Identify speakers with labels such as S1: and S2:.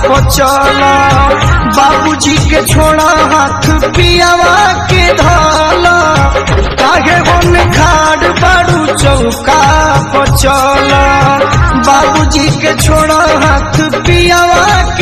S1: पचला। बाबूजी के छोड़ा हाथ पियावा के धाला, काहे होन खाड़ बाड़ू चौका पचला। बाबूजी के छोड़ा हाथ पियावा